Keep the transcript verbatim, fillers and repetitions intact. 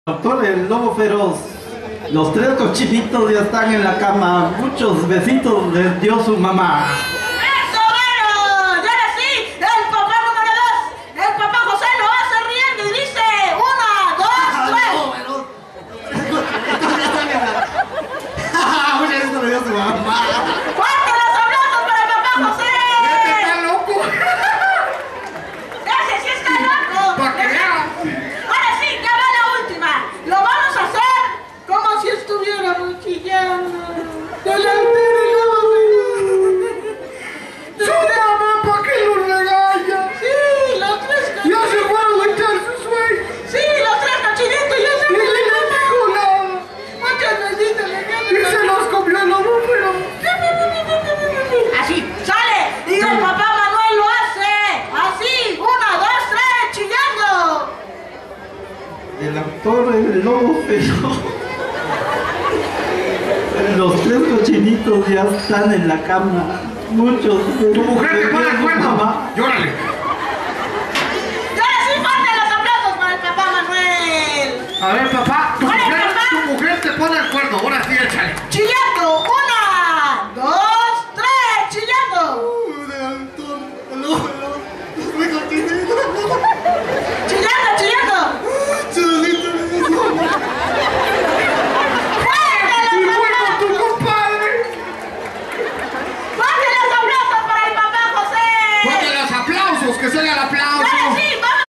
Doctor, el lobo feroz. Los tres cochinitos ya están en la cama. Muchos besitos les dio su mamá. ¡Eso, bueno! Y ahora sí, el papá número dos. El papá José lo hace riendo y dice: una, dos, tres. Muchas veces le dio su mamá. ¡Fuerte los aplausos para el papá José! ¡Este está loco! ¡Ese sí está loco! ¡Para que vean! Ahora sí, ya va la última. Lo vamos a hacer como si estuviéramos chillando. Delante de la mamá. ¡Su mamá, para qué lo regaña! Sí, los tres ¡Ya cochinitos. se fueron a echar su sueño! Sí, los tres cochinitos ya se ¡Y fueron. le dijo nada! Muchas besitos le ¡Y dieron. se los comió el lobo feroz! Así, sale. Y el papá Manuel lo hace. Así, una, dos, tres, chillando. El actor, el lobo feroz. Los tres cochinitos ya están en la cama. Muchos. ¡Tu mujer te pone el cuerno! Mamá. ¡Llórale!